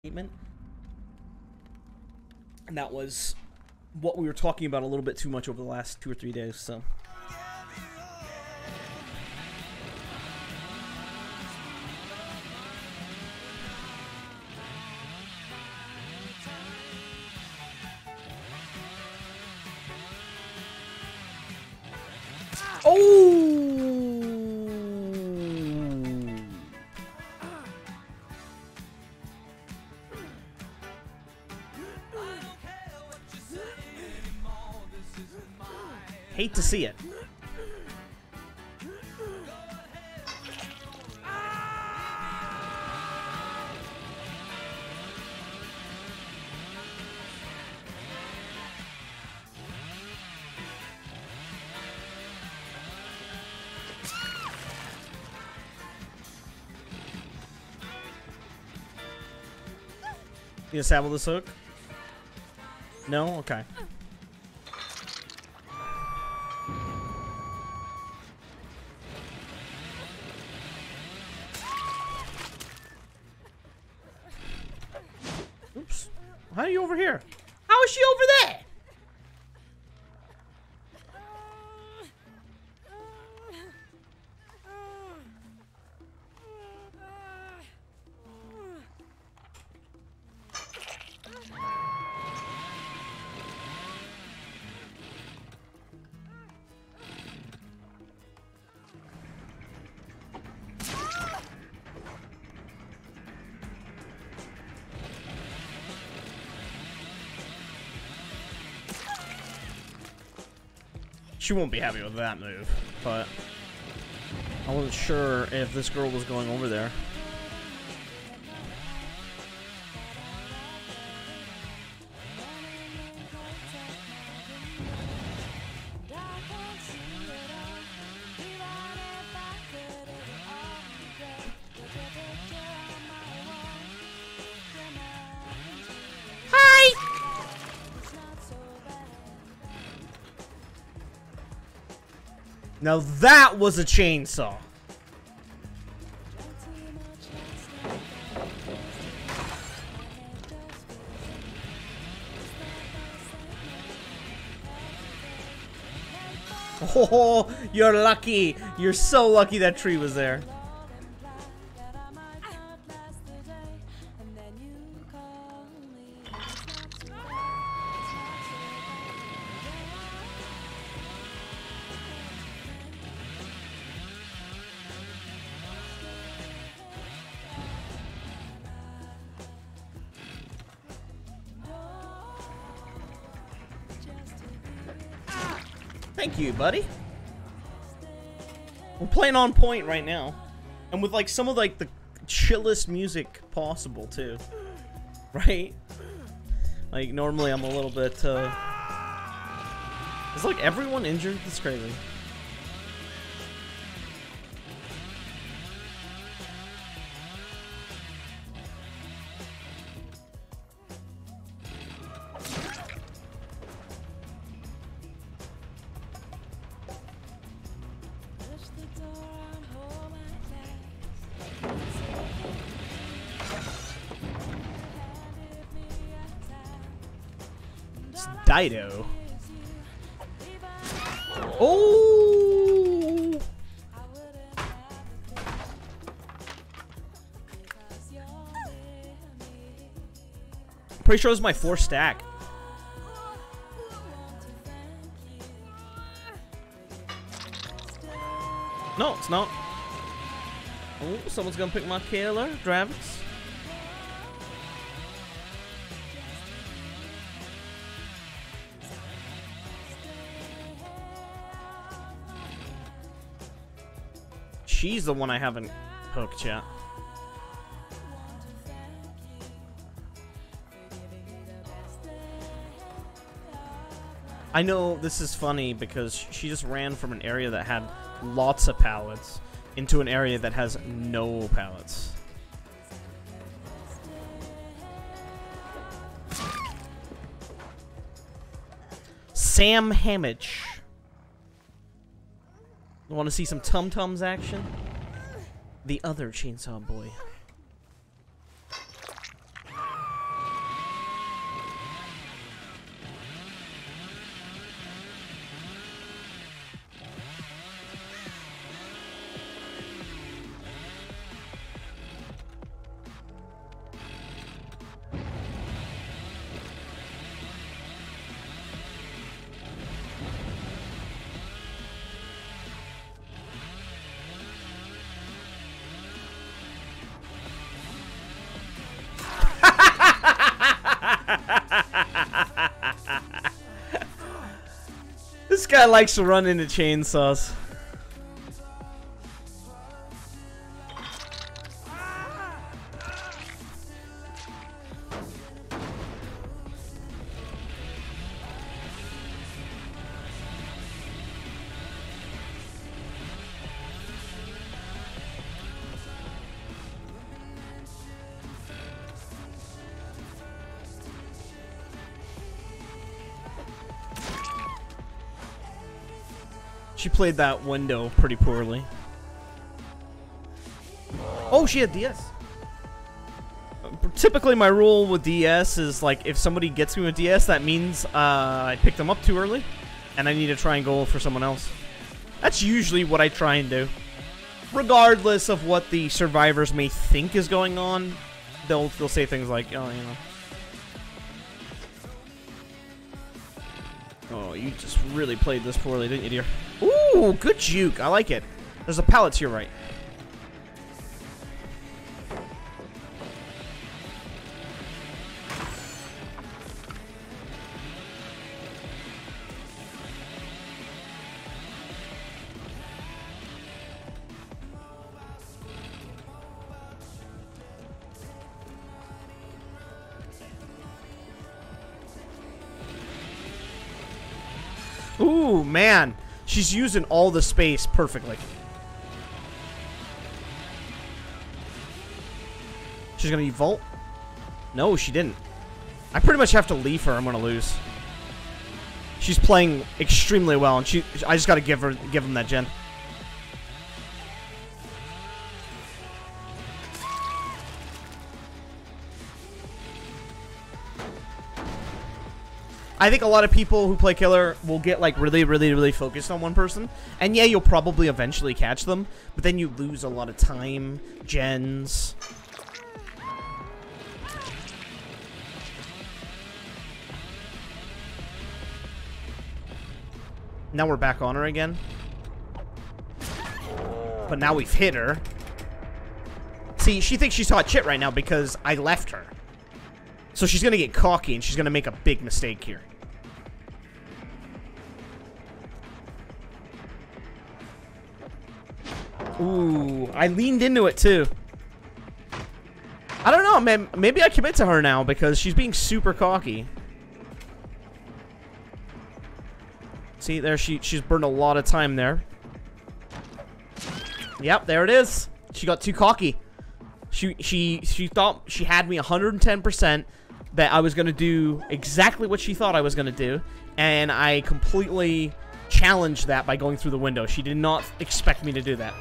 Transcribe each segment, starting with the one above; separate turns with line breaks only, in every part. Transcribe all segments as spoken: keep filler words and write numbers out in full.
statement. And that was what we were talking about a little bit too much over the last two or three days, so. Oh! Hate to see it. You disable this hook? No? Okay. Oops. How are you over here? How is she over there? She won't be happy with that move, but I wasn't sure if this girl was going over there. Now that was a chainsaw. Oh, you're lucky. You're so lucky that tree was there. Thank you, buddy. We're playing on point right now. And with like some of like the chillest music possible too. Right? Like normally I'm a little bit uh is like everyone injured? That's crazy. Dido. Oh! Pretty sure it was my fourth stack. No, it's not. Oh, someone's gonna pick my killer, Travis. She's the one I haven't hooked yet. I know this is funny because she just ran from an area that had lots of pallets into an area that has no pallets. Sam Hamage. Want to see some Tum Tums action? The other Chainsaw Boy. This guy likes to run into chainsaws. She played that window pretty poorly. Oh, she had D S. Typically, my rule with D S is like if somebody gets me with D S, that means uh, I picked them up too early, and I need to try and go for someone else. That's usually what I try and do, regardless of what the survivors may think is going on. They'll they'll say things like, "Oh, you know." Oh, you just really played this poorly, didn't you, dear? Ooh, good juke. I like it. There's a pallet to your right. Ooh, man. She's using all the space perfectly. She's gonna evolt? No, she didn't. I pretty much have to leave her. I'm gonna lose. She's playing extremely well, and she. I just gotta give her, give him that gen. I think a lot of people who play killer will get like really, really, really focused on one person. And yeah, you'll probably eventually catch them, but then you lose a lot of time, gens. Now we're back on her again. But now we've hit her. See, she thinks she's hot shit right now because I left her. So she's gonna get cocky and she's gonna make a big mistake here. Ooh, I leaned into it too. I don't know, man. Maybe I commit to her now because she's being super cocky. See, there she she's burned a lot of time there. Yep, there it is. She got too cocky. She she she thought she had me one hundred ten percent that I was gonna do exactly what she thought I was gonna do, and I completely challenged that by going through the window. She did not expect me to do that.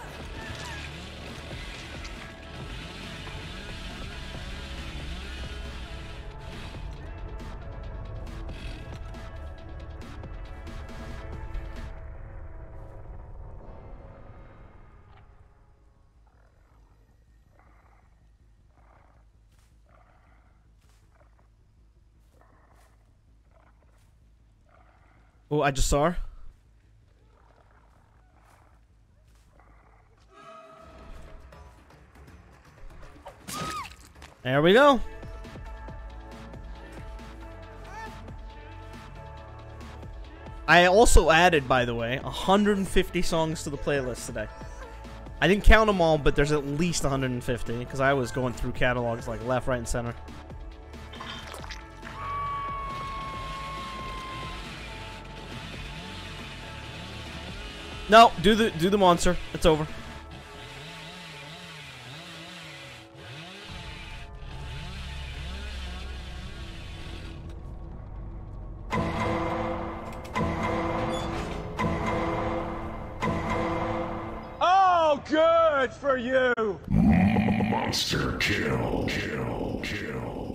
Oh, I just saw her. There we go. I also added, by the way, one hundred fifty songs to the playlist today. I didn't count them all, but there's at least one hundred fifty, because I was going through catalogs like left, right, and center. No, do the do the monster. It's over.
Oh, good for you.
Monster kill, kill, kill.